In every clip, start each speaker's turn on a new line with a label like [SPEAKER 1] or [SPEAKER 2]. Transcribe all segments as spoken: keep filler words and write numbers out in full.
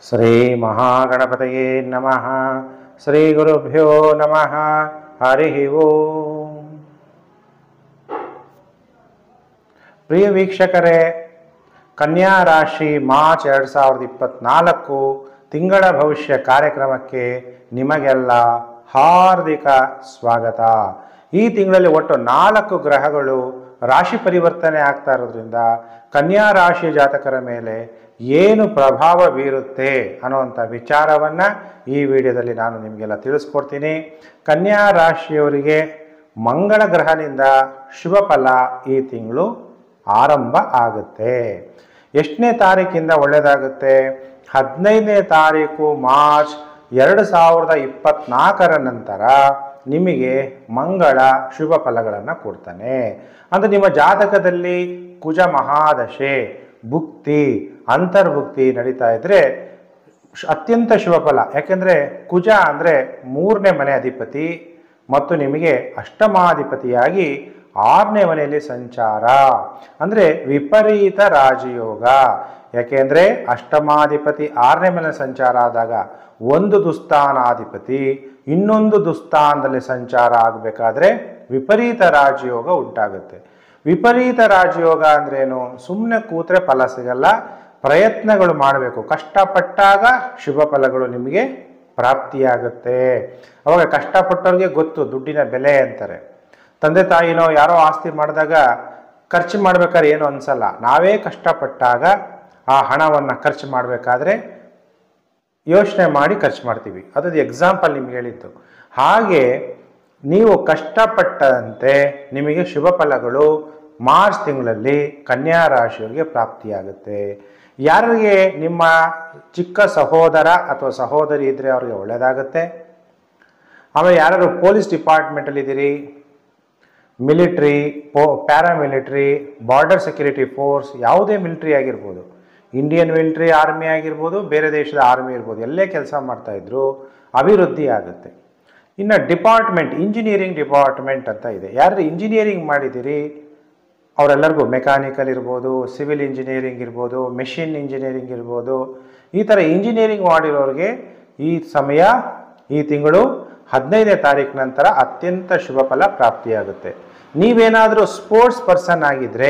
[SPEAKER 1] ಶ್ರೀ ಮಹಾಗಣಪತಯೇ ನಮಃ. ಶ್ರೀ ಗುರುಭ್ಯೋ ನಮಃ. ಹರಿ ಓಂ. ಪ್ರಿಯ ವೀಕ್ಷಕರೇ, ಕನ್ಯಾ ರಾಶಿ ಮಾರ್ಚ್ ಎರಡು ಸಾವಿರದ ಇಪ್ಪತ್ನಾಲ್ಕು ತಿಂಗಳ ಭವಿಷ್ಯ ಕಾರ್ಯಕ್ರಮಕ್ಕೆ ನಿಮಗೆಲ್ಲ ಹಾರ್ದಿಕ ಸ್ವಾಗತ. ಈ ತಿಂಗಳಲ್ಲಿ ಒಟ್ಟು ನಾಲ್ಕು ಗ್ರಹಗಳು ರಾಶಿ ಪರಿವರ್ತನೆ ಆಗ್ತಾ ಇರೋದ್ರಿಂದ ಕನ್ಯಾ ರಾಶಿಯ ಜಾತಕರ ಮೇಲೆ ಏನು ಪ್ರಭಾವ ಬೀರುತ್ತೆ ಅನ್ನುವಂಥ ವಿಚಾರವನ್ನು ಈ ವಿಡಿಯೋದಲ್ಲಿ ನಾನು ನಿಮಗೆಲ್ಲ ತಿಳಿಸ್ಕೊಡ್ತೀನಿ. ಕನ್ಯಾ ರಾಶಿಯವರಿಗೆ ಮಂಗಳ ಗ್ರಹದಿಂದ ಶುಭ ಫಲ ಈ ತಿಂಗಳು ಆರಂಭ ಆಗುತ್ತೆ. ಎಷ್ಟನೇ ತಾರೀಕಿಂದ ಒಳ್ಳೆಯದಾಗುತ್ತೆ? ಹದಿನೈದನೇ ತಾರೀಕು ಮಾರ್ಚ್ ಎರಡು ಸಾವಿರದ ಇಪ್ಪತ್ನಾಲ್ಕರ ನಂತರ ನಿಮಗೆ ಮಂಗಳ ಶುಭ ಫಲಗಳನ್ನು ಕೊಡ್ತಾನೆ. ಅಂದರೆ ನಿಮ್ಮ ಜಾತಕದಲ್ಲಿ ಕುಜ ಮಹಾದಶೆ, ಭುಕ್ತಿ, ಅಂತರ್ಭುಕ್ತಿ ನಡೀತಾ ಇದ್ರೆ ಅತ್ಯಂತ ಶುಭ ಫಲ. ಯಾಕೆಂದರೆ ಕುಜ ಅಂದರೆ ಮೂರನೇ ಮನೆ ಅಧಿಪತಿ ಮತ್ತು ನಿಮಗೆ ಅಷ್ಟಮಾಧಿಪತಿಯಾಗಿ ಆರನೇ ಮನೆಯಲ್ಲಿ ಸಂಚಾರ, ಅಂದರೆ ವಿಪರೀತ ರಾಜಯೋಗ. ಯಾಕೆಂದರೆ ಅಷ್ಟಮಾಧಿಪತಿ ಆರನೇ ಮನೆ ಸಂಚಾರ ಆದಾಗ ಒಂದು ದುಸ್ಥಾನಾಧಿಪತಿ ಇನ್ನೊಂದು ದುಸ್ಥಾನದಲ್ಲಿ ಸಂಚಾರ ಆಗಬೇಕಾದ್ರೆ ವಿಪರೀತ ರಾಜಯೋಗ ಉಂಟಾಗುತ್ತೆ. ವಿಪರೀತ ರಾಜಯೋಗ ಅಂದ್ರೇನು? ಸುಮ್ಮನೆ ಕೂತ್ರೆ ಫಲ ಸಿಗಲ್ಲ, ಪ್ರಯತ್ನಗಳು ಮಾಡಬೇಕು. ಕಷ್ಟಪಟ್ಟಾಗ ಶುಭ ಫಲಗಳು ನಿಮಗೆ ಪ್ರಾಪ್ತಿಯಾಗುತ್ತೆ. ಅವಾಗ ಕಷ್ಟಪಟ್ಟವ್ರಿಗೆ ಗೊತ್ತು ದುಡ್ಡಿನ ಬೆಲೆ ಅಂತಾರೆ. ತಂದೆ ತಾಯಿನೋ ಯಾರೋ ಆಸ್ತಿ ಮಾಡಿದಾಗ ಖರ್ಚು ಮಾಡ್ಬೇಕಾದ್ರೆ ಏನು ಅನ್ಸಲ್ಲ. ನಾವೇ ಕಷ್ಟಪಟ್ಟಾಗ ಆ ಹಣವನ್ನು ಖರ್ಚು ಮಾಡಬೇಕಾದ್ರೆ ಯೋಚನೆ ಮಾಡಿ ಖರ್ಚು ಮಾಡ್ತೀವಿ. ಅದೊಂದು ಎಕ್ಸಾಂಪಲ್ ನಿಮ್ಗೆ ಹೇಳಿದ್ದು. ಹಾಗೆ ನೀವು ಕಷ್ಟಪಟ್ಟಂತೆ ನಿಮಗೆ ಶುಭ ಫಲಗಳು ಮಾರ್ಚ್ ತಿಂಗಳಲ್ಲಿ ಕನ್ಯಾ ರಾಶಿಯವರಿಗೆ ಪ್ರಾಪ್ತಿಯಾಗುತ್ತೆ. ಯಾರಿಗೆ ನಿಮ್ಮ ಚಿಕ್ಕ ಸಹೋದರ ಅಥವಾ ಸಹೋದರಿ ಇದ್ದರೆ ಅವ್ರಿಗೆ ಒಳ್ಳೆಯದಾಗುತ್ತೆ. ಆಮೇಲೆ ಯಾರು ಪೊಲೀಸ್ ಡಿಪಾರ್ಟ್ಮೆಂಟಲ್ಲಿ ಇದ್ದೀರಿ, ಮಿಲಿಟ್ರಿ, ಪೋ ಪ್ಯಾರಾಮಿಲಿಟ್ರಿ, ಬಾರ್ಡರ್ ಸೆಕ್ಯೂರಿಟಿ ಫೋರ್ಸ್, ಯಾವುದೇ ಮಿಲಿಟ್ರಿ ಆಗಿರ್ಬೋದು, ಇಂಡಿಯನ್ ಮಿಲಿಟ್ರಿ ಆರ್ಮಿ ಆಗಿರ್ಬೋದು, ಬೇರೆ ದೇಶದ ಆರ್ಮಿ ಇರ್ಬೋದು, ಎಲ್ಲೇ ಕೆಲಸ ಮಾಡ್ತಾಯಿದ್ರು ಅಭಿವೃದ್ಧಿ ಆಗುತ್ತೆ. ಇನ್ನು ಡಿಪಾರ್ಟ್ಮೆಂಟ್, ಇಂಜಿನಿಯರಿಂಗ್ ಡಿಪಾರ್ಟ್ಮೆಂಟ್ ಅಂತ ಇದೆ. ಯಾರು ಇಂಜಿನಿಯರಿಂಗ್ ಮಾಡಿದ್ದೀರಿ ಅವರೆಲ್ಲರಿಗೂ ಮೆಕ್ಯಾನಿಕಲ್ ಇರ್ಬೋದು, ಸಿವಿಲ್ ಇಂಜಿನಿಯರಿಂಗ್ ಇರ್ಬೋದು, ಮೆಷಿನ್ ಇಂಜಿನಿಯರಿಂಗ್ ಇರ್ಬೋದು, ಈ ಥರ ಇಂಜಿನಿಯರಿಂಗ್ ಮಾಡಿರೋರಿಗೆ ಈ ಸಮಯ, ಈ ತಿಂಗಳು ಹದಿನೈದನೇ ತಾರೀಕು ನಂತರ ಅತ್ಯಂತ ಶುಭ ಫಲ ಪ್ರಾಪ್ತಿಯಾಗುತ್ತೆ. ನೀವೇನಾದರೂ ಸ್ಪೋರ್ಟ್ಸ್ ಪರ್ಸನ್ ಆಗಿದ್ದರೆ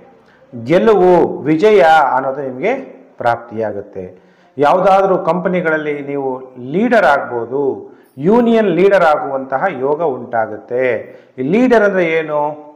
[SPEAKER 1] ಗೆಲುವು, ವಿಜಯ ಅನ್ನೋದು ನಿಮಗೆ ಪ್ರಾಪ್ತಿಯಾಗುತ್ತೆ. ಯಾವುದಾದ್ರೂ ಕಂಪನಿಗಳಲ್ಲಿ ನೀವು ಲೀಡರ್ ಆಗ್ಬೋದು, ಯೂನಿಯನ್ ಲೀಡರ್ ಆಗುವಂತಹ ಯೋಗ ಉಂಟಾಗುತ್ತೆ. ಈ ಲೀಡರ್ ಅಂದರೆ ಏನು?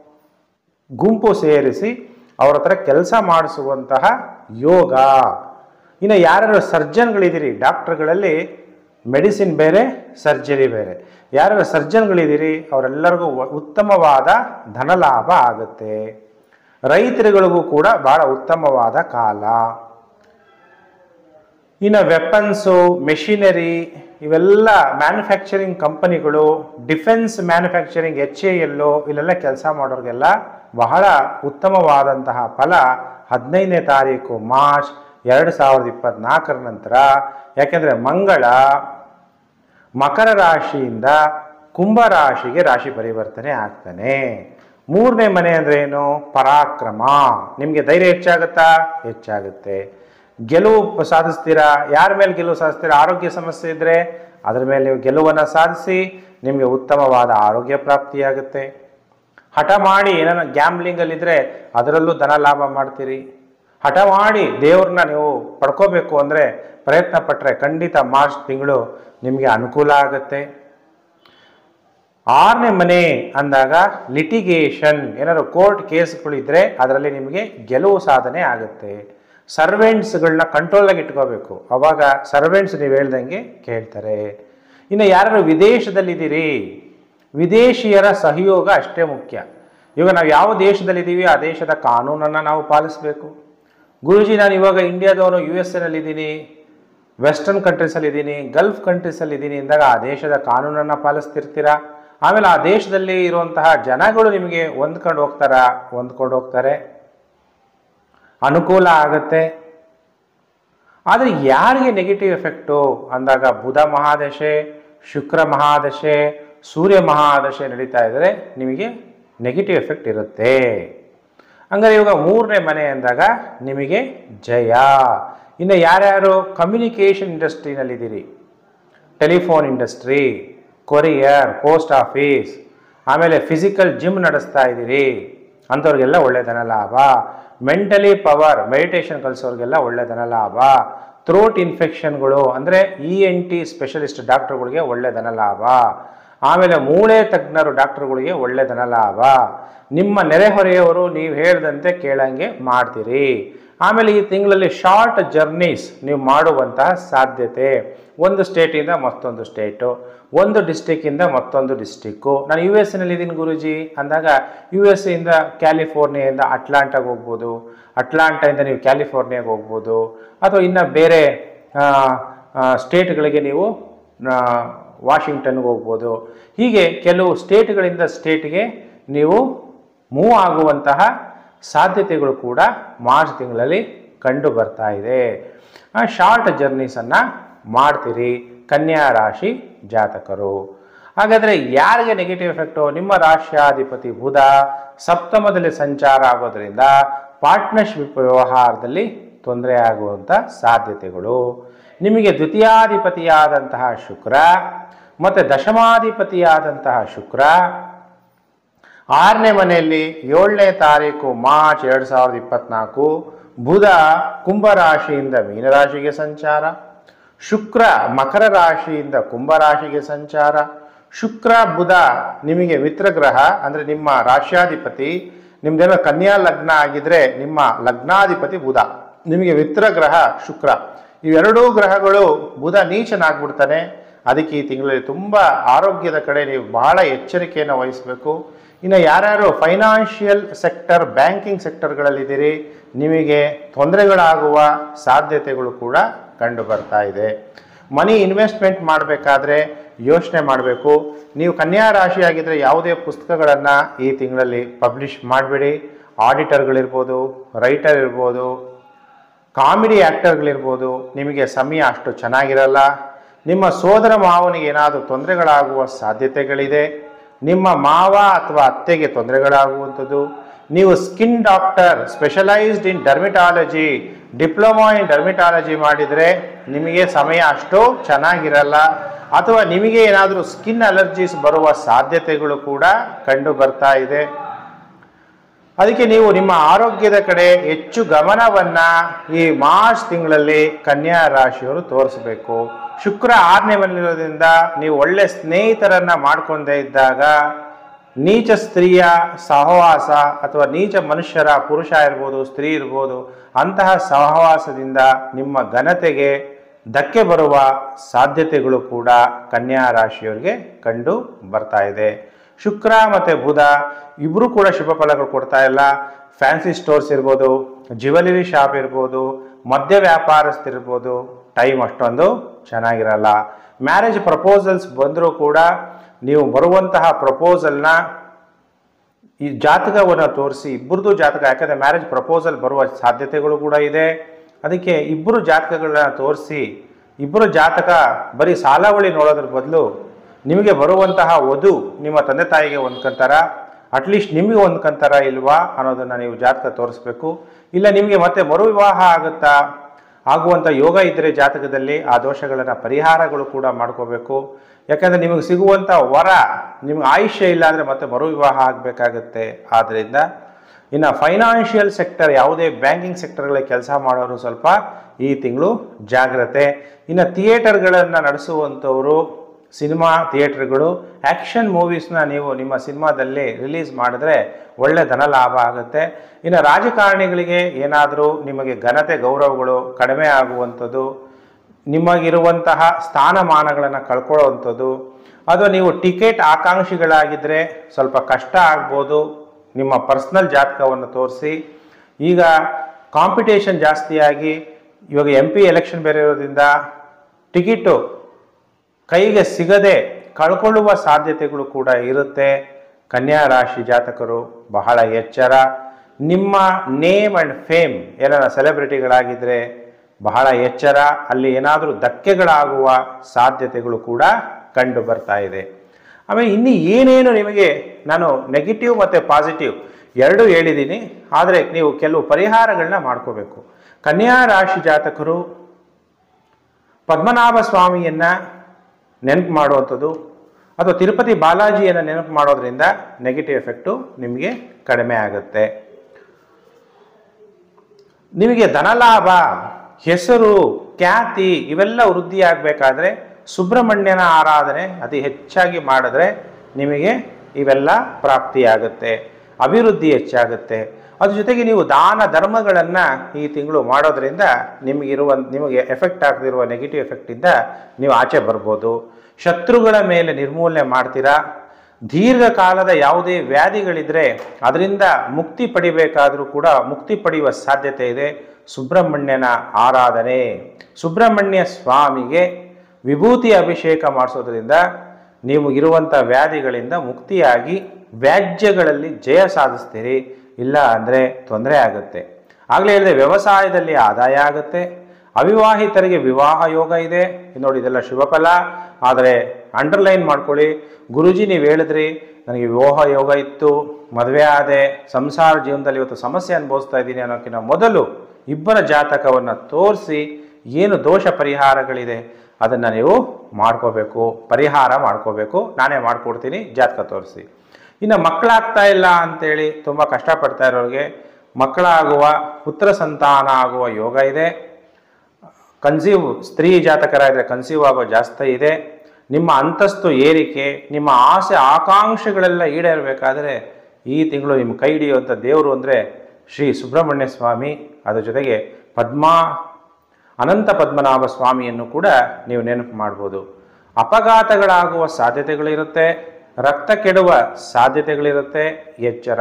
[SPEAKER 1] ಗುಂಪು ಸೇರಿಸಿ ಅವ್ರ ಹತ್ರ ಕೆಲಸ ಮಾಡಿಸುವಂತಹ ಯೋಗ. ಇನ್ನು ಯಾರ್ಯಾರು ಸರ್ಜನ್ಗಳಿದ್ದೀರಿ, ಡಾಕ್ಟರ್ಗಳಲ್ಲಿ ಮೆಡಿಸಿನ್ ಬೇರೆ, ಸರ್ಜರಿ ಬೇರೆ, ಯಾರ್ಯಾರು ಸರ್ಜನ್ಗಳಿದ್ದೀರಿ ಅವರೆಲ್ಲರಿಗೂ ಉತ್ತಮವಾದ ಧನಲಾಭ ಆಗುತ್ತೆ. ರೈತರುಗಳಿಗೂ ಕೂಡ ಬಹಳ ಉತ್ತಮವಾದ ಕಾಲ. ಇನ್ನು ವೆಪನ್ಸು, ಮೆಷಿನರಿ, ಇವೆಲ್ಲ ಮ್ಯಾನುಫ್ಯಾಕ್ಚರಿಂಗ್ ಕಂಪನಿಗಳು, defence manufacturing, H A L, ಇಲ್ಲೆಲ್ಲ ಕೆಲಸ ಮಾಡೋರಿಗೆಲ್ಲ ಬಹಳ ಉತ್ತಮವಾದಂತಹ ಫಲ ಹದಿನೈದನೇ ತಾರೀಕು ಮಾರ್ಚ್ ಎರಡು ಸಾವಿರದ ಇಪ್ಪತ್ನಾಲ್ಕರ ನಂತರ. ಯಾಕೆಂದರೆ ಮಂಗಳ ಮಕರ ರಾಶಿಯಿಂದ ಕುಂಭ ರಾಶಿಗೆ ರಾಶಿ ಪರಿವರ್ತನೆ ಆಗ್ತಾನೆ. ಮೂರನೇ ಮನೆ ಅಂದರೆ ಏನು? ಪರಾಕ್ರಮ. ನಿಮಗೆ ಧೈರ್ಯ ಹೆಚ್ಚಾಗುತ್ತಾ? ಹೆಚ್ಚಾಗುತ್ತೆ. ಗೆಲುವು ಸಾಧಿಸ್ತೀರಾ. ಯಾರ ಮೇಲೆ ಗೆಲುವು ಸಾಧಿಸ್ತೀರಾ? ಆರೋಗ್ಯ ಸಮಸ್ಯೆ ಇದ್ದರೆ ಅದರ ಮೇಲೆ ನೀವು ಗೆಲುವನ್ನು ಸಾಧಿಸಿ ನಿಮಗೆ ಉತ್ತಮವಾದ ಆರೋಗ್ಯ ಪ್ರಾಪ್ತಿಯಾಗುತ್ತೆ. ಹಠ ಮಾಡಿ ಏನಾರ ಗ್ಯಾಮ್ಲಿಂಗಲ್ಲಿದ್ದರೆ ಅದರಲ್ಲೂ ಧನ ಲಾಭ ಮಾಡ್ತೀರಿ. ಹಠ ಮಾಡಿ ದೇವ್ರನ್ನ ನೀವು ಪಡ್ಕೋಬೇಕು ಅಂದರೆ ಪ್ರಯತ್ನ ಪಟ್ಟರೆ ಖಂಡಿತ ಮಾರ್ಚ್ ತಿಂಗಳು ನಿಮಗೆ ಅನುಕೂಲ ಆಗುತ್ತೆ. ಆರನೇ ಮನೆ ಅಂದಾಗ ಲಿಟಿಗೇಷನ್, ಏನಾದ್ರು ಕೋರ್ಟ್ ಕೇಸ್ಗಳಿದ್ರೆ ಅದರಲ್ಲಿ ನಿಮಗೆ ಗೆಲುವು ಸಾಧನೆ ಆಗುತ್ತೆ. ಸರ್ವೆಂಟ್ಸ್ಗಳನ್ನ ಕಂಟ್ರೋಲಾಗಿ ಇಟ್ಕೋಬೇಕು. ಅವಾಗ ಸರ್ವೆಂಟ್ಸ್ ನೀವು ಹೇಳ್ದಂಗೆ ಕೇಳ್ತಾರೆ. ಇನ್ನು ಯಾರು ವಿದೇಶದಲ್ಲಿದ್ದೀರಿ, ವಿದೇಶಿಯರ ಸಹಯೋಗ ಅಷ್ಟೇ ಮುಖ್ಯ. ಇವಾಗ ನಾವು ಯಾವ ದೇಶದಲ್ಲಿದ್ದೀವಿ ಆ ದೇಶದ ಕಾನೂನನ್ನು ನಾವು ಪಾಲಿಸಬೇಕು. ಗುರುಜಿ ನಾನು ಇವಾಗ ಇಂಡಿಯಾದವನು ಯು ಎಸ್ ಎನಲ್ಲಿದ್ದೀನಿ, ವೆಸ್ಟರ್ನ್ ಕಂಟ್ರೀಸಲ್ಲಿದ್ದೀನಿ, ಗಲ್ಫ್ ಕಂಟ್ರೀಸಲ್ಲಿದ್ದೀನಿ ಅಂದಾಗ ಆ ದೇಶದ ಕಾನೂನನ್ನು ಪಾಲಿಸ್ತಿರ್ತೀರ. ಆಮೇಲೆ ಆ ದೇಶದಲ್ಲಿ ಇರುವಂತಹ ಜನಗಳು ನಿಮಗೆ ಹೊಂದ್ಕೊಂಡು ಹೋಗ್ತಾರ ಹೊಂದ್ಕೊಂಡು ಹೋಗ್ತಾರೆ, ಅನುಕೂಲ ಆಗುತ್ತೆ. ಆದರೆ ಯಾರಿಗೆ ನೆಗೆಟಿವ್ ಎಫೆಕ್ಟು ಅಂದಾಗ ಬುಧ ಮಹಾದಶೆ, ಶುಕ್ರ ಮಹಾದಶೆ, ಸೂರ್ಯ ಮಹಾದಶೆ ನಡೀತಾ ಇದ್ದರೆ ನಿಮಗೆ ನೆಗೆಟಿವ್ ಎಫೆಕ್ಟ್ ಇರುತ್ತೆ. ಹಂಗಾರೆ ಇವಾಗ ಮೂರನೇ ಮನೆ ಅಂದಾಗ ನಿಮಗೆ ಜಯ. ಇನ್ನು ಯಾರ್ಯಾರು ಕಮ್ಯುನಿಕೇಷನ್ ಇಂಡಸ್ಟ್ರಿನಲ್ಲಿದ್ದೀರಿ, telephone industry, courier, post office, ಆಮೇಲೆ ಫಿಸಿಕಲ್ ಜಿಮ್ ನಡೆಸ್ತಾ ಇದ್ದೀರಿ ಅಂಥವ್ರಿಗೆಲ್ಲ ಒಳ್ಳೆ ಧನ ಲಾಭ. ಮೆಂಟಲಿ ಪವರ್ ಮೆಡಿಟೇಷನ್ ಕಲಿಸೋರಿಗೆಲ್ಲ ಒಳ್ಳೆ ಧನ ಲಾಭ. ಥ್ರೋಟ್ ಇನ್ಫೆಕ್ಷನ್ಗಳು ಅಂದರೆ ಇ ಎನ್ ಟಿ ಸ್ಪೆಷಲಿಸ್ಟ್ ಡಾಕ್ಟರ್ಗಳಿಗೆ ಒಳ್ಳೆ ಧನ ಲಾಭ. ಆಮೇಲೆ ಮೂಳೆ ತಜ್ಞರು ಡಾಕ್ಟರ್ಗಳಿಗೆ ಒಳ್ಳೆ ಧನ ಲಾಭ. ನಿಮ್ಮ ನೆರೆಹೊರೆಯವರು ನೀವು ಹೇಳ್ದಂತೆ ಕೇಳಂಗೆ ಮಾಡ್ತೀರಿ. ಆಮೇಲೆ ಈ ತಿಂಗಳಲ್ಲಿ ಶಾರ್ಟ್ ಜರ್ನೀಸ್ ನೀವು ಮಾಡುವಂತಹ ಸಾಧ್ಯತೆ, ಒಂದು ಸ್ಟೇಟಿಂದ ಮತ್ತೊಂದು ಸ್ಟೇಟು, ಒಂದು ಡಿಸ್ಟಿಕ್ಕಿಂದ ಮತ್ತೊಂದು ಡಿಸ್ಟಿಕ್ಕು. ನಾನು ಯು ಎಸ್ ಎನಲ್ಲಿದ್ದೀನಿ ಗುರುಜಿ ಅಂದಾಗ ಯು ಎಸ್ ಇಂದ ಕ್ಯಾಲಿಫೋರ್ನಿಯಾದಿಂದ ಅಟ್ಲಾಂಟಾಗೆ ಹೋಗ್ಬೋದು, ಅಟ್ಲಾಂಟಾಯಿಂದ ನೀವು ಕ್ಯಾಲಿಫೋರ್ನಿಯಾಗೆ ಹೋಗ್ಬೋದು, ಅಥವಾ ಇನ್ನು ಬೇರೆ ಸ್ಟೇಟ್ಗಳಿಗೆ ನೀವು ವಾಷಿಂಗ್ಟನ್ಗೆ ಹೋಗ್ಬೋದು. ಹೀಗೆ ಕೆಲವು ಸ್ಟೇಟ್ಗಳಿಂದ ಸ್ಟೇಟ್ಗೆ ನೀವು ಮೂವ್ ಆಗುವಂತಹ ಸಾಧ್ಯತೆಗಳು ಕೂಡ ಮಾರ್ಚ್ ತಿಂಗಳಲ್ಲಿ ಕಂಡು ಬರ್ತಾ ಇದೆ. ಶಾರ್ಟ್ ಜರ್ನೀಸನ್ನು ಮಾಡ್ತೀರಿ ಕನ್ಯಾ ರಾಶಿ ಜಾತಕರು. ಹಾಗಾದರೆ ಯಾರಿಗೆ ನೆಗೆಟಿವ್ ಎಫೆಕ್ಟು? ನಿಮ್ಮ ರಾಶ್ಯಾಧಿಪತಿ ಬುಧ ಸಪ್ತಮದಲ್ಲಿ ಸಂಚಾರ ಆಗೋದ್ರಿಂದ ಪಾರ್ಟ್ನರ್ಶಿಪ್ ವ್ಯವಹಾರದಲ್ಲಿ ತೊಂದರೆ ಆಗುವಂಥ ಸಾಧ್ಯತೆಗಳು. ನಿಮಗೆ ದ್ವಿತೀಯಾಧಿಪತಿಯಾದಂತಹ ಶುಕ್ರ ಮತ್ತು ದಶಮಾಧಿಪತಿಯಾದಂತಹ ಶುಕ್ರ ಆರನೇ ಮನೆಯಲ್ಲಿ ಏಳನೇ ತಾರೀಕು ಮಾರ್ಚ್ ಎರಡು ಸಾವಿರದ ಇಪ್ಪತ್ನಾಲ್ಕು ಬುಧ ಕುಂಭರಾಶಿಯಿಂದ ಮೀನರಾಶಿಗೆ ಸಂಚಾರ, ಶುಕ್ರ ಮಕರ ರಾಶಿಯಿಂದ ಕುಂಭರಾಶಿಗೆ ಸಂಚಾರ. ಶುಕ್ರ ಬುಧ ನಿಮಗೆ ಮಿತ್ರಗ್ರಹ ಅಂದರೆ ನಿಮ್ಮ ರಾಶ್ಯಾಧಿಪತಿ, ನಿಮ್ದೇನೋ ಕನ್ಯಾ ಲಗ್ನ ಆಗಿದ್ರೆ ನಿಮ್ಮ ಲಗ್ನಾಧಿಪತಿ ಬುಧ, ನಿಮಗೆ ಮಿತ್ರಗ್ರಹ ಶುಕ್ರ. ಇವೆರಡೂ ಗ್ರಹಗಳು ಬುಧ ನೀಚನಾಗ್ಬಿಡ್ತಾನೆ. ಅದಕ್ಕೆ ಈ ತಿಂಗಳಲ್ಲಿ ತುಂಬ ಆರೋಗ್ಯದ ಕಡೆ ನೀವು ಬಹಳ ಎಚ್ಚರಿಕೆಯನ್ನು ವಹಿಸಬೇಕು. ಇನ್ನು ಯಾರ್ಯಾರು ಫೈನಾನ್ಷಿಯಲ್ ಸೆಕ್ಟರ್, ಬ್ಯಾಂಕಿಂಗ್ ಸೆಕ್ಟರ್ಗಳಲ್ಲಿದ್ದೀರಿ ನಿಮಗೆ ತೊಂದರೆಗಳಾಗುವ ಸಾಧ್ಯತೆಗಳು ಕೂಡ ಕಂಡು ಬರ್ತಾ ಇದೆ. ಮನಿ ಇನ್ವೆಸ್ಟ್ಮೆಂಟ್ ಮಾಡಬೇಕಾದ್ರೆ ಯೋಚನೆ ಮಾಡಬೇಕು. ನೀವು ಕನ್ಯಾ ರಾಶಿ ಆಗಿದ್ದರೆ ಯಾವುದೇ ಪುಸ್ತಕಗಳನ್ನು ಈ ತಿಂಗಳಲ್ಲಿ ಪಬ್ಲಿಷ್ ಮಾಡಬೇಡಿ. ಆಡಿಟರ್ಗಳಿರ್ಬೋದು, ರೈಟರ್ ಇರ್ಬೋದು, ಕಾಮಿಡಿ ಆ್ಯಕ್ಟರ್ಗಳಿರ್ಬೋದು, ನಿಮಗೆ ಸಮಯ ಅಷ್ಟು ಚೆನ್ನಾಗಿರಲ್ಲ. ನಿಮ್ಮ ಸೋದರ ಮಾವನಿಗೆ ಏನಾದರೂ ತೊಂದರೆಗಳಾಗುವ ಸಾಧ್ಯತೆಗಳಿದೆ. ನಿಮ್ಮ ಮಾವ ಅಥವಾ ಅತ್ತೆಗೆ ತೊಂದರೆಗಳಾಗುವಂಥದ್ದು. ನೀವು skin doctor, specialised in dermatology, diploma in dermatology ಮಾಡಿದರೆ ನಿಮಗೆ ಸಮಯ ಅಷ್ಟು ಚೆನ್ನಾಗಿರಲ್ಲ. ಅಥವಾ ನಿಮಗೆ ಏನಾದರೂ ಸ್ಕಿನ್ ಅಲರ್ಜೀಸ್ ಬರುವ ಸಾಧ್ಯತೆಗಳು ಕೂಡ ಕಂಡು ಬರ್ತಾ ಇದೆ. ಅದಕ್ಕೆ ನೀವು ನಿಮ್ಮ ಆರೋಗ್ಯದ ಕಡೆ ಹೆಚ್ಚು ಗಮನವನ್ನು ಈ ಮಾರ್ಚ್ ತಿಂಗಳಲ್ಲಿ ಕನ್ಯಾ ರಾಶಿಯವರು ತೋರಿಸಬೇಕು. ಶುಕ್ರ ಆರನೇ ಮನೆಯಿರೋದ್ರಿಂದ ನೀವು ಒಳ್ಳೆ ಸ್ನೇಹಿತರನ್ನು ಮಾಡ್ಕೊಂಡೇ ಇದ್ದಾಗ ನೀಚ ಸ್ತ್ರೀಯ ಸಹವಾಸ ಅಥವಾ ನೀಚ ಮನುಷ್ಯರ, ಪುರುಷ ಇರ್ಬೋದು ಸ್ತ್ರೀ ಇರ್ಬೋದು, ಅಂತಹ ಸಹವಾಸದಿಂದ ನಿಮ್ಮ ಘನತೆಗೆ ಧಕ್ಕೆ ಬರುವ ಸಾಧ್ಯತೆಗಳು ಕೂಡ ಕನ್ಯಾ ರಾಶಿಯವರಿಗೆ ಕಂಡು ಬರ್ತಾ ಇದೆ. ಶುಕ್ರ ಮತ್ತು ಬುಧ ಇಬ್ಬರು ಕೂಡ ಶುಭ ಫಲಗಳು ಕೊಡ್ತಾ ಇಲ್ಲ. ಫ್ಯಾನ್ಸಿ ಸ್ಟೋರ್ಸ್ ಇರ್ಬೋದು, ಜ್ಯುವೆಲರಿ ಶಾಪ್ ಇರ್ಬೋದು, ಮದ್ಯ ವ್ಯಾಪಾರಸ್ಥರಿರ್ಬೋದು, ಟೈಮ್ ಅಷ್ಟೊಂದು ಚೆನ್ನಾಗಿರಲ್ಲ. ಮ್ಯಾರೇಜ್ ಪ್ರಪೋಸಲ್ಸ್ ಬಂದರೂ ಕೂಡ ನೀವು ಬರುವಂತಹ ಪ್ರಪೋಸಲ್ನ ಈ ಜಾತಕವನ್ನು ತೋರಿಸಿ, ಇಬ್ಬರದು ಜಾತಕ, ಯಾಕಂದರೆ ಮ್ಯಾರೇಜ್ ಪ್ರಪೋಸಲ್ ಬರುವ ಸಾಧ್ಯತೆಗಳು ಕೂಡ ಇದೆ. ಅದಕ್ಕೆ ಇಬ್ಬರು ಜಾತಕಗಳನ್ನ ತೋರಿಸಿ, ಇಬ್ಬರು ಜಾತಕ ಬರೀ ಸಾಲಾವಳಿ ನೋಡೋದ್ರ ಬದಲು ನಿಮಗೆ ಬರುವಂತಹ ವಧು ನಿಮ್ಮ ತಂದೆ ತಾಯಿಗೆ ಹೊಂದ್ಕೊಂತಾರ, ಅಟ್ಲೀಸ್ಟ್ ನಿಮಗೆ ಹೊಂದ್ಕೊಂತಾರ ಇಲ್ವಾ ಅನ್ನೋದನ್ನು ನೀವು ಜಾತಕ ತೋರಿಸ್ಬೇಕು. ಇಲ್ಲ ನಿಮಗೆ ಮತ್ತೆ ಮರು ವಿವಾಹ ಆಗುತ್ತಾ, ಆಗುವಂಥ ಯೋಗ ಇದ್ದರೆ ಜಾತಕದಲ್ಲಿ ಆ ದೋಷಗಳನ್ನು ಪರಿಹಾರಗಳು ಕೂಡ ಮಾಡ್ಕೋಬೇಕು. ಯಾಕಂದರೆ ನಿಮಗೆ ಸಿಗುವಂಥ ವರ ನಿಮ್ಗೆ ಆಯುಷ್ಯ ಇಲ್ಲ ಅಂದರೆ ಮತ್ತೆ ಮರು ವಿವಾಹ ಆಗಬೇಕಾಗತ್ತೆ. ಆದ್ದರಿಂದ ಇನ್ನು ಫೈನಾನ್ಷಿಯಲ್ ಸೆಕ್ಟರ್, ಯಾವುದೇ ಬ್ಯಾಂಕಿಂಗ್ ಸೆಕ್ಟರ್ಗಳಲ್ಲಿ ಕೆಲಸ ಮಾಡೋರು ಸ್ವಲ್ಪ ಈ ತಿಂಗಳು ಜಾಗ್ರತೆ. ಇನ್ನು ಥಿಯೇಟರ್ಗಳನ್ನು ನಡೆಸುವಂಥವರು, ಸಿನಿಮಾ ಥಿಯೇಟರ್ಗಳು, ಆ್ಯಕ್ಷನ್ ಮೂವೀಸ್ನ ನೀವು ನಿಮ್ಮ ಸಿನಿಮಾದಲ್ಲಿ ರಿಲೀಸ್ ಮಾಡಿದ್ರೆ ಒಳ್ಳೆ ಧನ ಲಾಭ ಆಗುತ್ತೆ. ಇನ್ನು ರಾಜಕಾರಣಿಗಳಿಗೆ ಏನಾದರೂ ನಿಮಗೆ ಘನತೆ ಗೌರವಗಳು ಕಡಿಮೆ ಆಗುವಂಥದ್ದು, ನಿಮಗಿರುವಂತಹ ಸ್ಥಾನಮಾನಗಳನ್ನು ಕಳ್ಕೊಳ್ಳುವಂಥದ್ದು, ಅಥವಾ ನೀವು ಟಿಕೆಟ್ ಆಕಾಂಕ್ಷಿಗಳಾಗಿದ್ದರೆ ಸ್ವಲ್ಪ ಕಷ್ಟ ಆಗ್ಬೋದು. ನಿಮ್ಮ ಪರ್ಸ್ನಲ್ ಜಾತಕವನ್ನು ತೋರಿಸಿ. ಈಗ ಕಾಂಪಿಟೇಷನ್ ಜಾಸ್ತಿಯಾಗಿ ಇವಾಗ ಎಂ ಪಿ ಎಲೆಕ್ಷನ್ ಬೇರೆ ಇರೋದ್ರಿಂದ ಟಿಕೆಟು ಕೈಗೆ ಸಿಗದೆ ಕಳ್ಕೊಳ್ಳುವ ಸಾಧ್ಯತೆಗಳು ಕೂಡ ಇರುತ್ತೆ. ಕನ್ಯಾ ರಾಶಿ ಜಾತಕರು ಬಹಳ ಎಚ್ಚರ. ನಿಮ್ಮ ನೇಮ್ ಆ್ಯಂಡ್ ಫೇಮ್ ಏನಾರ ಸೆಲೆಬ್ರಿಟಿಗಳಾಗಿದ್ದರೆ ಬಹಳ ಎಚ್ಚರ. ಅಲ್ಲಿ ಏನಾದರೂ ಧಕ್ಕೆಗಳಾಗುವ ಸಾಧ್ಯತೆಗಳು ಕೂಡ ಕಂಡು ಬರ್ತಾ ಇದೆ. ಆಮೇಲೆ ಇನ್ನು ಏನೇನು ನಿಮಗೆ ನಾನು ನೆಗೆಟಿವ್ ಮತ್ತು ಪಾಸಿಟಿವ್ ಎರಡೂ ಹೇಳಿದ್ದೀನಿ. ಆದರೆ ನೀವು ಕೆಲವು ಪರಿಹಾರಗಳನ್ನ ಮಾಡ್ಕೋಬೇಕು. ಕನ್ಯಾ ರಾಶಿ ಜಾತಕರು ಪದ್ಮನಾಭ ಸ್ವಾಮಿಯನ್ನು ನೆನಪು ಮಾಡುವಂಥದ್ದು ಅಥವಾ ತಿರುಪತಿ ಬಾಲಾಜಿಯನ್ನು ನೆನಪು ಮಾಡೋದ್ರಿಂದ ನೆಗೆಟಿವ್ ಎಫೆಕ್ಟು ನಿಮಗೆ ಕಡಿಮೆ ಆಗುತ್ತೆ. ನಿಮಗೆ ಧನಲಾಭ, ಹೆಸರು, ಖ್ಯಾತಿ ಇವೆಲ್ಲ ವೃದ್ಧಿಯಾಗಬೇಕಾದ್ರೆ ಸುಬ್ರಹ್ಮಣ್ಯನ ಆರಾಧನೆ ಅತಿ ಹೆಚ್ಚಾಗಿ ಮಾಡಿದ್ರೆ ನಿಮಗೆ ಇವೆಲ್ಲ ಪ್ರಾಪ್ತಿಯಾಗುತ್ತೆ, ಅಭಿವೃದ್ಧಿ ಹೆಚ್ಚಾಗುತ್ತೆ. ಅದ್ರ ಜೊತೆಗೆ ನೀವು ದಾನ ಧರ್ಮಗಳನ್ನು ಈ ತಿಂಗಳು ಮಾಡೋದ್ರಿಂದ ನಿಮಗಿರುವ ನಿಮಗೆ ಎಫೆಕ್ಟ್ ಆಗದಿರುವ ನೆಗೆಟಿವ್ ಎಫೆಕ್ಟಿಂದ ನೀವು ಆಚೆ ಬರ್ಬೋದು. ಶತ್ರುಗಳ ಮೇಲೆ ನಿರ್ಮೂಲನೆ ಮಾಡ್ತೀರಾ. ದೀರ್ಘಕಾಲದ ಯಾವುದೇ ವ್ಯಾಧಿಗಳಿದ್ರೆ ಅದರಿಂದ ಮುಕ್ತಿ ಪಡಿಬೇಕಾದರೂ ಕೂಡ ಮುಕ್ತಿ ಪಡೆಯುವ ಸಾಧ್ಯತೆ ಇದೆ. ಸುಬ್ರಹ್ಮಣ್ಯನ ಆರಾಧನೆ, ಸುಬ್ರಹ್ಮಣ್ಯ ಸ್ವಾಮಿಗೆ ವಿಭೂತಿ ಅಭಿಷೇಕ ಮಾಡಿಸೋದ್ರಿಂದ ನೀವು ಇರುವಂಥ ವ್ಯಾಧಿಗಳಿಂದ ಮುಕ್ತಿಯಾಗಿ ವ್ಯಾಜ್ಯಗಳಲ್ಲಿ ಜಯ ಸಾಧಿಸ್ತೀರಿ. ಇಲ್ಲ ಅಂದರೆ ತೊಂದರೆ ಆಗುತ್ತೆ. ಆಗಲೇ ಹೇಳಿದೆ, ವ್ಯವಸಾಯದಲ್ಲಿ ಆದಾಯ ಆಗುತ್ತೆ. ಅವಿವಾಹಿತರಿಗೆ ವಿವಾಹ ಯೋಗ ಇದೆ. ನೋಡಿ, ಇದೆಲ್ಲ ಶುಭಫಲ. ಆದರೆ ಅಂಡರ್ಲೈನ್ ಮಾಡ್ಕೊಳ್ಳಿ, ಗುರುಜಿ ನೀವು ಹೇಳಿದ್ರಿ ನನಗೆ ವಿವಾಹ ಯೋಗ ಇತ್ತು, ಮದುವೆ ಆದೆ, ಸಂಸಾರ ಜೀವನದಲ್ಲಿ ಇವತ್ತು ಸಮಸ್ಯೆ ಅನುಭವಿಸ್ತಾ ಇದ್ದೀನಿ ಅನ್ನೋಕ್ಕಿಂತ ಮೊದಲು ಇಬ್ಬರ ಜಾತಕವನ್ನು ತೋರಿಸಿ ಏನು ದೋಷ ಪರಿಹಾರಗಳಿದೆ ಅದನ್ನು ನೀವು ಮಾಡ್ಕೋಬೇಕು, ಪರಿಹಾರ ಮಾಡ್ಕೋಬೇಕು. ನಾನೇ ಮಾಡಿಕೊಡ್ತೀನಿ, ಜಾತಕ ತೋರಿಸಿ. ಇನ್ನು ಮಕ್ಕಳಾಗ್ತಾ ಇಲ್ಲ ಅಂತೇಳಿ ತುಂಬ ಕಷ್ಟಪಡ್ತಾ ಇರೋರಿಗೆ ಮಕ್ಕಳಾಗುವ, ಪುತ್ರ ಸಂತಾನ ಆಗುವ ಯೋಗ ಇದೆ. ಕನ್ಸೀವ್ ಸ್ತ್ರೀ ಜಾತಕರಾದರೆ ಕನ್ಸೀವ್ ಆಗೋ ಜಾಸ್ತಿ ಇದೆ. ನಿಮ್ಮ ಅಂತಸ್ತು ಏರಿಕೆ, ನಿಮ್ಮ ಆಸೆ ಆಕಾಂಕ್ಷೆಗಳೆಲ್ಲ ಈಡೇರಬೇಕಾದ್ರೆ ಈ ತಿಂಗಳು ನಿಮ್ಮ ಕೈ ಹಿಡಿಯುವಂಥ ದೇವರು ಅಂದರೆ ಶ್ರೀ ಸುಬ್ರಹ್ಮಣ್ಯ ಸ್ವಾಮಿ. ಅದರ ಜೊತೆಗೆ ಪದ್ಮಾ ಅನಂತ ಪದ್ಮನಾಭ ಸ್ವಾಮಿಯನ್ನು ಕೂಡ ನೀವು ನೆನಪು ಮಾಡ್ಬೋದು. ಅಪಘಾತಗಳಾಗುವ ಸಾಧ್ಯತೆಗಳಿರುತ್ತೆ, ರಕ್ತ ಕೆಡುವ ಸಾಧ್ಯತೆಗಳಿರುತ್ತೆ, ಎಚ್ಚರ.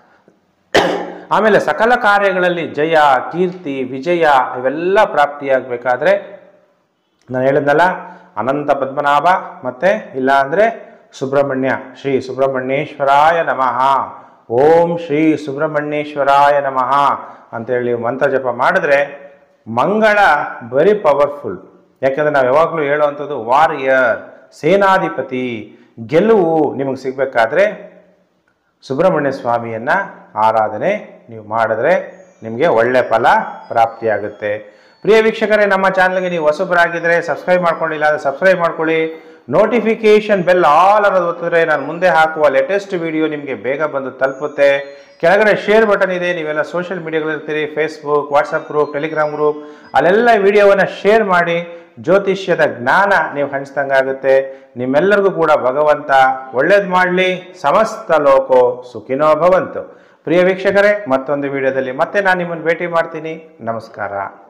[SPEAKER 1] ಆಮೇಲೆ ಸಕಲ ಕಾರ್ಯಗಳಲ್ಲಿ ಜಯ, ಕೀರ್ತಿ, ವಿಜಯ ಇವೆಲ್ಲ ಪ್ರಾಪ್ತಿಯಾಗಬೇಕಾದ್ರೆ ನಾನು ಹೇಳಿದ್ನಲ್ಲ, ಅನಂತ ಪದ್ಮನಾಭ ಮತ್ತೆ ಇಲ್ಲ ಅಂದರೆ ಸುಬ್ರಹ್ಮಣ್ಯ, ಶ್ರೀ ಸುಬ್ರಹ್ಮಣ್ಯೇಶ್ವರಾಯ ನಮಃ, ಓಂ ಶ್ರೀ ಸುಬ್ರಹ್ಮಣ್ಯೇಶ್ವರಾಯ ನಮಃ ಅಂತೇಳಿ ಮಂತ್ರ ಜಪ ಮಾಡಿದ್ರೆ ಮಂಗಳ ವೆರಿ ಪವರ್ಫುಲ್. ಯಾಕೆಂದರೆ ನಾವು ಯಾವಾಗಲೂ ಹೇಳುವಂಥದ್ದು ವಾರಿಯರ್, ಸೇನಾಧಿಪತಿ, ಗೆಲುವು ನಿಮಗೆ ಸಿಗಬೇಕಾದ್ರೆ ಸುಬ್ರಹ್ಮಣ್ಯ ಸ್ವಾಮಿಯನ್ನು ಆರಾಧನೆ ನೀವು ಮಾಡಿದ್ರೆ ನಿಮಗೆ ಒಳ್ಳೆ ಫಲ ಪ್ರಾಪ್ತಿಯಾಗುತ್ತೆ. ಪ್ರಿಯ ವೀಕ್ಷಕರೇ, ನಮ್ಮ ಚಾನಲ್ಗೆ ನೀವು ಹೊಸಬರಾಗಿದ್ದರೆ ಸಬ್ಸ್ಕ್ರೈಬ್ ಮಾಡ್ಕೊಂಡಿಲ್ಲ ಅಂದರೆ ಸಬ್ಸ್ಕ್ರೈಬ್ ಮಾಡ್ಕೊಳ್ಳಿ. ನೋಟಿಫಿಕೇಶನ್ ಬೆಲ್ ಆಲ್ ಅನ್ನೋದು ಒತ್ತಿದ್ರೆ ನಾನು ಮುಂದೆ ಹಾಕುವ ಲೇಟೆಸ್ಟ್ ವಿಡಿಯೋ ನಿಮಗೆ ಬೇಗ ಬಂದು ತಲುಪುತ್ತೆ. ಕೆಳಗಡೆ ಶೇರ್ ಬಟನ್ ಇದೆ. ನೀವೆಲ್ಲ ಸೋಷಿಯಲ್ ಮೀಡಿಯಾಗಳಿರ್ತೀರಿ, Facebook, WhatsApp group, Telegram group, ಅಲ್ಲೆಲ್ಲ ವಿಡಿಯೋವನ್ನು ಶೇರ್ ಮಾಡಿ ಜ್ಯೋತಿಷ್ಯದ ಜ್ಞಾನ ನೀವು ಹಂಚ್ದಂಗಾಗುತ್ತೆ. ನಿಮ್ಮೆಲ್ಲರಿಗೂ ಕೂಡ ಭಗವಂತ ಒಳ್ಳೇದು ಮಾಡಲಿ. ಸಮಸ್ತ ಲೋಕೋ ಸುಖಿನೋ ಭವಂತು. ಪ್ರಿಯ ವೀಕ್ಷಕರೇ, ಮತ್ತೊಂದು ವಿಡಿಯೋದಲ್ಲಿ ಮತ್ತೆ ನಾನು ನಿಮ್ಮನ್ನು ಭೇಟಿ ಮಾಡ್ತೀನಿ. ನಮಸ್ಕಾರ.